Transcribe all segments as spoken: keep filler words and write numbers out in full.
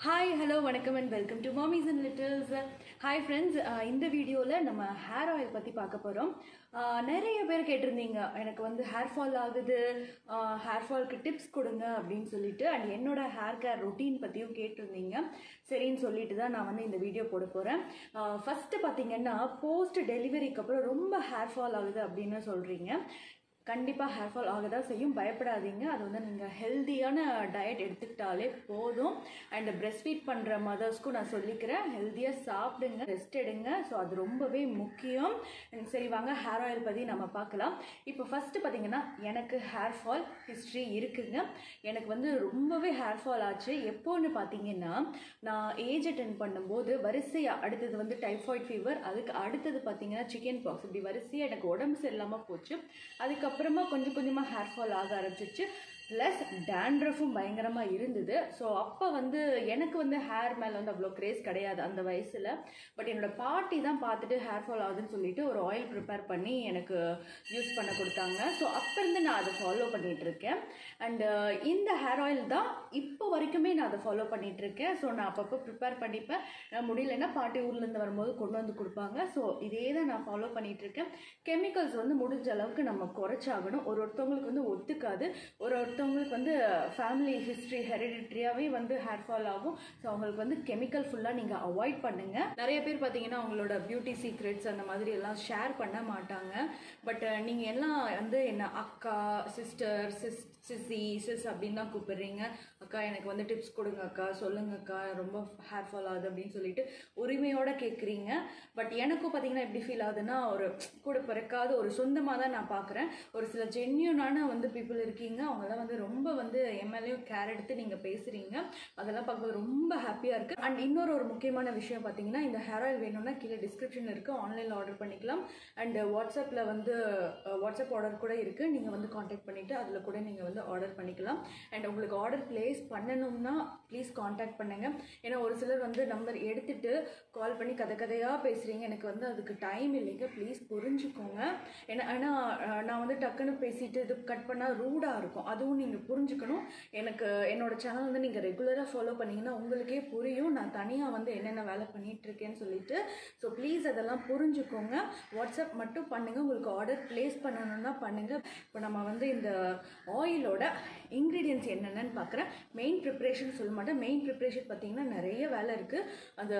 Hi, hello, vanakkam and welcome to Mommies and Littles. Hi friends, இந்த வீடியோல நம்ம hair oil பத்தி பார்க்க போறோம். நிறைய பேர் கேட்டிருந்தீங்க எனக்கு வந்து ஹேர் ஃபால் ஆகுது, ஹேர் ஃபால்க்கு டிப்ஸ் கொடுங்க அப்படின்னு சொல்லிட்டு அண்ட் என்னோட ஹேர் கேர் ரொட்டீன் பத்தியும் கேட்டிருந்தீங்க. சரின்னு சொல்லிட்டு தான் நான் வந்து இந்த வீடியோ போட போறேன். ஃபர்ஸ்ட் பாத்தீங்கன்னா போஸ்ட் டெலிவரிக்கு அப்புறம் ரொம்ப ஹேர் ஃபால் ஆகுது அப்படின்னு சொல்றீங்க. கண்டிப்பாக ஹேர் ஃபால் ஆக தான் செய்யும், பயப்படாதீங்க. அது வந்து நீங்கள் ஹெல்த்தியான டயட் எடுத்துக்கிட்டாலே போதும். அண்ட் பிரெஸ்ட் ஃபீட் பண்ணுற மதர்ஸ்க்கும் நான் சொல்லிக்கிறேன், ஹெல்த்தியாக சாப்பிடுங்க, ரெஸ்ட் எடுங்க. ஸோ அது ரொம்பவே முக்கியம். சரி வாங்க ஹேர் ஆயில் பற்றி நம்ம பார்க்கலாம். இப்போ ஃபஸ்ட்டு பார்த்தீங்கன்னா எனக்கு ஹேர் ஃபால் ஹிஸ்ட்ரி இருக்குங்க. எனக்கு வந்து ரொம்பவே ஹேர் ஃபால் ஆச்சு. எப்போன்னு பார்த்தீங்கன்னா நான் ஏஜ் அட்டென்ட் பண்ணும்போது வரிசையாக அடுத்தது வந்து டைஃபாய்ட் ஃபீவர், அதுக்கு அடுத்தது பார்த்தீங்கன்னா சிக்கன் பாக்ஸ், இப்படி வரிசையாக எனக்கு உடம்பு சரியில்லாமல் போச்சு. அதுக்கப்புறம் அப்புறமா கொஞ்சம் கொஞ்சமாக ஹேர் ஃபால் ஆக ஆரம்பிச்சிச்சு. ப்ளஸ் டேண்ட்ரஃபும் பயங்கரமாக இருந்தது. ஸோ அப்போ வந்து எனக்கு வந்து ஹேர் மேலே வந்து அவ்வளோ கிரேஸ் கிடையாது அந்த வயசில். பட் என்னோட பாட்டி தான் பார்த்துட்டு ஹேர் ஃபால் ஆகுதுன்னு சொல்லிட்டு ஒரு ஆயில் ப்ரிப்பேர் பண்ணி எனக்கு யூஸ் பண்ண கொடுத்தாங்க. ஸோ அப்போ இருந்து நான் அதை ஃபாலோ பண்ணிகிட்டு இருக்கேன். அண்டு இந்த ஹேர் ஆயில் தான் இப்போ வரைக்குமே நான் அதை ஃபாலோ பண்ணிகிட்டு இருக்கேன். ஸோ நான் அப்பப்போ ப்ரிப்பேர் பண்ணிப்பேன். நான் முடியலன்னா பாட்டி ஊர்லேருந்து வரும்போது கொண்டு வந்து கொடுப்பாங்க. ஸோ இதே தான் நான் ஃபாலோ பண்ணிகிட்டு இருக்கேன். கெமிக்கல்ஸ் வந்து முடிஞ்ச அளவுக்கு நம்ம குறைச்சாகணும். ஒரு ஒருத்தவங்களுக்கு வந்து ஒத்துக்காது, ஒரு ஒருத்தவங்களுக்கு வந்து ஃபேமிலி ஹிஸ்ட்ரி ஹெரிடிட்ரியாகவே வந்து ஹேர் ஃபால் ஆகும். ஸோ அவங்களுக்கு வந்து கெமிக்கல் ஃபுல்லாக நீங்கள் அவாய்ட் பண்ணுங்கள். நிறைய பேர் பார்த்தீங்கன்னா அவங்களோட பியூட்டி சீக்ரெட்ஸ் அந்த மாதிரி எல்லாம் ஷேர் பண்ண மாட்டாங்க. பட் நீங்கள் எல்லாம் வந்து என்ன அக்கா, சிஸ்டர், சிஸ் சிஸ்ஸி சிஸ் அப்படின்னு தான் கூப்பிடுறீங்க. அக்கா எனக்கு வந்து டிப்ஸ் கொடுங்க அக்கா, சொல்லுங்க அக்கா, ரொம்ப ஹேர் ஃபால் ஆகுது அப்படின்னு சொல்லிட்டு உரிமையோடு கேட்குறீங்க. பட் எனக்கும் பார்த்தீங்கன்னா எப்படி ஃபீல் ஆகுதுன்னா, ஒரு கூட பிறக்காத ஒரு சொந்தமாக தான் நான் பார்க்குறேன். ஒரு சில ஜென்யூனான வந்து பீப்புள் இருக்கீங்க, அவங்களாம் வந்து ரொம்ப வந்து எம்எல்ஏ கேர் எடுத்து நீங்கள் பேசுகிறீங்க. அதெல்லாம் பார்க்கும்போது ரொம்ப ஹாப்பியாக இருக்குது. அண்ட் இன்னொரு ஒரு முக்கியமான விஷயம் பார்த்தீங்கன்னா, இந்த ஹேர் ஆயில் வேணும்னா கீழே டிஸ்கிரிப்ஷன் இருக்குது, ஆன்லைனில் ஆர்டர் பண்ணிக்கலாம். அண்ட் வாட்ஸ்அப்பில் வந்து வாட்ஸ்அப் ஆர்டர் கூட இருக்குது, நீங்கள் வந்து காண்டாக்ட் பண்ணிவிட்டு அதில் கூட நீங்கள் வந்து ஆர்டர் பண்ணிக்கலாம். அண்ட் உங்களுக்கு ஆர்டர் பிளேஸ் பண்ணணும்னா ப்ளீஸ் காண்டாக்ட் பண்ணுங்கள். ஏன்னா ஒரு சிலர் வந்து நம்பர் எடுத்துகிட்டு கால் பண்ணி கதை கதையாக பேசுகிறீங்க, எனக்கு வந்து அதுக்கு டைம் இல்லைங்க, ப்ளீஸ் புரிஞ்சுக்கோங்க. ஏன்னா ஏன்னா நான் வந்து டக்குன்னு பேசிட்டு இது கட் பண்ணால் ரூடாக இருக்கும், அதுவும் நீங்கள் புரிஞ்சுக்கணும். எனக்கு என்னோடய சேனல் வந்து நீங்கள் ரெகுலராக ஃபாலோ பண்ணிங்கன்னா உங்களுக்கே புரியும் நான் தனியாக வந்து என்னென்ன வேலை பண்ணிகிட்ருக்கேன்னு சொல்லிட்டு. ஸோ ப்ளீஸ் அதெல்லாம் புரிஞ்சுக்கோங்க. வாட்ஸ்அப் மட்டும் பண்ணுங்கள், உங்களுக்கு ஆர்டர் ப்ளேஸ் பண்ணணுன்னா பண்ணுங்கள். இப்போ நம்ம வந்து இந்த ஆயிலோட இன்க்ரீடியன்ட்ஸ் என்னென்னு பார்க்குறேன். மெயின் ப்ரிப்ரேஷன் சொல்ல மாட்டேன். மெயின் ப்ரிப்ரேஷன் பார்த்தீங்கன்னா நிறைய வேலை இருக்குது. அந்த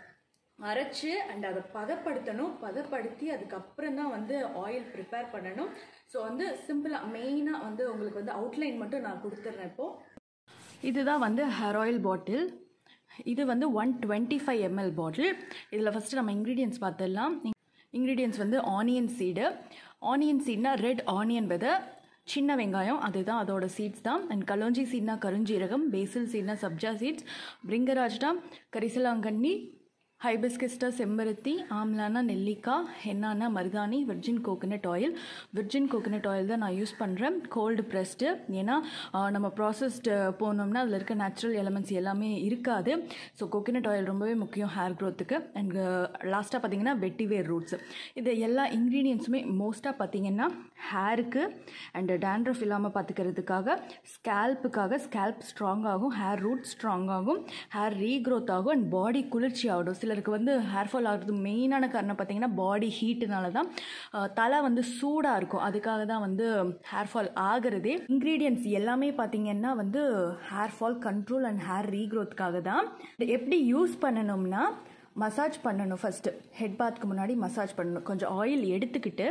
அரைச்சி அண்ட் அதை பதப்படுத்தணும், பதப்படுத்தி அதுக்கப்புறம் தான் வந்து ஆயில் ப்ரிப்பேர் பண்ணணும். ஸோ வந்து சிம்பிளாக மெயினாக வந்து உங்களுக்கு வந்து அவுட்லைன் மட்டும் நான் கொடுத்துட்றேன். இப்போது இதுதான் வந்து ஹேர் ஆயில் பாட்டில். இது வந்து one twenty five ML bottle. இதில் ஃபஸ்ட்டு நம்ம இன்க்ரீடியன்ட்ஸ் பார்த்துடலாம். இன்க்ரீடியன்ட்ஸ் வந்து ஆனியன் சீடு. ஆனியன் சீட்னா ரெட் ஆனியன் விதை, சின்ன வெங்காயம் அதுதான் அதோட சீட்ஸ் தான். அண்ட் கலோஞ்சி சீட்னா கருஞ்சீரகம், பேசில் சீட்னா சப்ஜா சீட்ஸ், பிரிங்கராஜ்னா கரிசலாங்கண்ணி, ஹைபிஸ்கஸ்டா செம்பருத்தி, ஆம்லானா நெல்லிக்காய், ஹென்னானா மருதாணி, virgin coconut oil. Virgin coconut oil தான் நான் யூஸ் பண்ணுறேன், கோல்டு ப்ரெஸ்டு. ஏன்னா நம்ம ப்ராசஸ்டு போனோம்னா அதில் இருக்க நேச்சுரல் எலமெண்ட்ஸ் எல்லாமே இருக்காது. ஸோ கோகனட் ஆயில் ரொம்பவே முக்கியம் ஹேர் க்ரோத்துக்கு. அண்ட் லாஸ்ட்டாக பார்த்தீங்கன்னா வெட்டிவேர் ரூட்ஸ். இது எல்லா இன்க்ரீடியன்ஸுமே மோஸ்ட்டாக பார்த்தீங்கன்னா ஹேருக்கு அண்ட் டேண்ட்ரஃப் இல்லாமல் பார்த்துக்கிறதுக்காக, ஸ்கேல்ப்புக்காக, ஸ்கேல்ப் ஸ்ட்ராங் ஆகும், ஹேர் ரூட் ஸ்ட்ராங் ஆகும், ஹேர் ரீக்ரோத் ஆகும், அண்ட் பாடி குளிர்ச்சி ஆகிடும். சிலருக்கு வந்து ஹேர் ஃபால் ஆகிறது மெயினான காரணம் பார்த்தீங்கன்னா பாடி ஹீட்டுனால தான். தலை வந்து சூடாக இருக்கும், அதுக்காக தான் வந்து ஹேர் ஃபால் ஆகிறதே. இன்க்ரீடியன்ட்ஸ் எல்லாமே பார்த்தீங்கன்னா வந்து hair fall control and hair ரீக்ரோத்துக்காக தான். எப்படி யூஸ் பண்ணணும்னா மசாஜ் பண்ணணும். ஃபஸ்ட்டு ஹெட் பாத்துக்கு முன்னாடி மசாஜ் பண்ணணும். கொஞ்சம் ஆயில் எடுத்துக்கிட்டு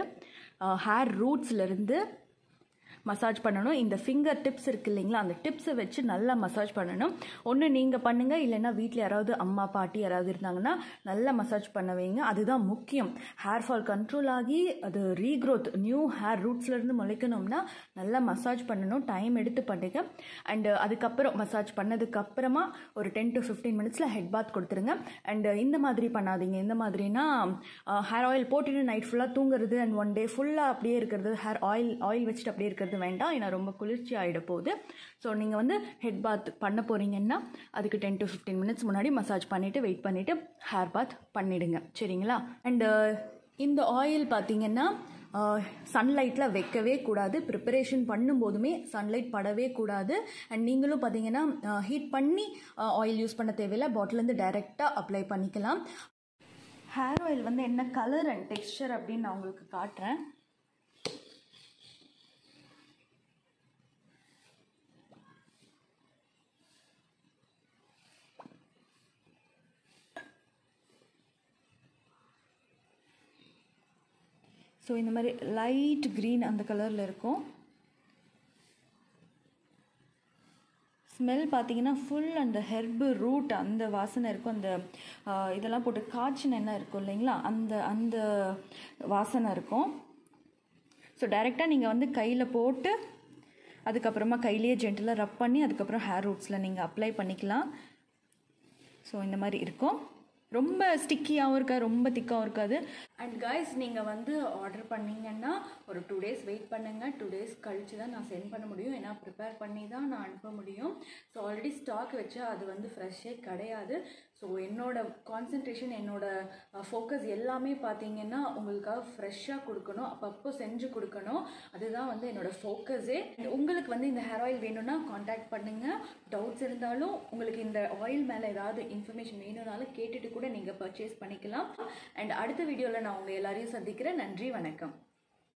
ஹேர் ரூட்ஸ்லேருந்து மசாஜ் பண்ணணும். இந்த ஃபிங்கர் டிப்ஸ் இருக்கு இல்லைங்களா, அந்த டிப்ஸை வச்சு நல்லா மசாஜ் பண்ணணும். ஒன்று நீங்கள் பண்ணுங்கள், இல்லைன்னா வீட்டில் யாராவது அம்மா பாட்டி யாராவது இருந்தாங்கன்னா நல்லா மசாஜ் பண்ண வைங்க. அதுதான் முக்கியம். ஹேர் ஃபால் கண்ட்ரோல் ஆகி அது ரீக்ரோத் நியூ ஹேர் ரூட்ஸ்லேருந்து முளைக்கணும்னா நல்லா மசாஜ் பண்ணணும். டைம் எடுத்து பண்ணுங்க. அண்டு அதுக்கப்புறம் மசாஜ் பண்ணதுக்கப்புறமா ஒரு டென் டு ஃபிஃப்டீன் மினிட்ஸில் ஹெட் பாத் கொடுத்துருங்க. அண்டு இந்த மாதிரி பண்ணாதீங்க. இந்த மாதிரினா ஹேர் ஆயில் போட்டுட்டு நைட் ஃபுல்லாக தூங்குறது அண்ட் ஒன் டே ஃபுல்லாக அப்படியே இருக்கிறது, ஹேர் ஆயில் ஆயில் வச்சுட்டு அப்படியே இருக்கிறது வேண்டாம். ஏன்னா ரொம்ப குளிர்ச்சி ஆகிட போகுது. ஸோ நீங்கள் வந்து ஹெட் பாத் பண்ண போகிறீங்கன்னா அதுக்கு டென் டு ஃபிஃப்டீன் மினிட்ஸ் முன்னாடி மசாஜ் பண்ணிவிட்டு வெயிட் பண்ணிவிட்டு ஹேர் பாத் பண்ணிவிடுங்க. சரிங்களா? அண்டு இந்த ஆயில் பார்த்தீங்கன்னா சன்லைட்டில் வைக்கவே கூடாது. ப்ரிப்பரேஷன் பண்ணும்போதுமே சன்லைட் படவே கூடாது. அண்ட் நீங்களும் பார்த்தீங்கன்னா ஹீட் பண்ணி ஆயில் யூஸ் பண்ண தேவையில்லை, பாட்டிலேருந்து டைரெக்டாக அப்ளை பண்ணிக்கலாம். ஹேர் ஆயில் வந்து என்ன கலர் அண்ட் டெக்ஸ்சர் அப்படின்னு நான் உங்களுக்கு காட்டுறேன். ஸோ இந்த மாதிரி லைட் க்ரீன் அந்த கலரில் இருக்கும். ஸ்மெல் பார்த்தீங்கன்னா ஃபுல் அந்த ஹெர்பு ரூட் அந்த வாசனை இருக்கும். அந்த இதெல்லாம் போட்டு காய்ச்சின எண்ணெய் இருக்கும் இல்லைங்களா, அந்த அந்த வாசனை இருக்கும். ஸோ டைரெக்டாக நீங்கள் வந்து கையில் போட்டு அதுக்கப்புறமா கையிலேயே ஜென்டலாக ரப் பண்ணி அதுக்கப்புறம் ஹேர் ரூட்ஸில் நீங்கள் அப்ளை பண்ணிக்கலாம். ஸோ இந்த மாதிரி இருக்கும். ரொம்ப ஸ்டிக்கியாகவும் இருக்காது, ரொம்ப திக்காகவும் இருக்காது. அண்ட் கைஸ், நீங்கள் வந்து ஆர்டர் பண்ணிங்கன்னா ஒரு டூ டேஸ் வெயிட் பண்ணுங்கள். டூ டேஸ் கழித்து தான் நான் சென்ட் பண்ண முடியும், ஏன்னா ப்ரிப்பேர் பண்ணி தான் நான் அனுப்ப முடியும். ஸோ ஆல்ரெடி ஸ்டாக் வச்சா அது வந்து ஃப்ரெஷ்ஷே கிடையாது. ஸோ என்னோடய கான்சன்ட்ரேஷன், என்னோடய ஃபோக்கஸ் எல்லாமே பார்த்தீங்கன்னா உங்களுக்காக ஃப்ரெஷ்ஷாக கொடுக்கணும், அப்பப்போ செஞ்சு கொடுக்கணும். அதுதான் வந்து என்னோடய ஃபோக்கஸே. உங்களுக்கு வந்து இந்த ஹேர் ஆயில் வேணும்னா காண்டாக்ட் பண்ணுங்கள். டவுட்ஸ் இருந்தாலும், உங்களுக்கு இந்த ஆயில் மேலே ஏதாவது இன்ஃபர்மேஷன் வேணும்னாலும் கேட்டுட்டு கூட நீங்கள் பர்ச்சேஸ் பண்ணிக்கலாம். அண்ட் அடுத்த வீடியோவில் நான் உங்கள் எல்லாரையும் சந்திக்கிறேன். நன்றி, வணக்கம்.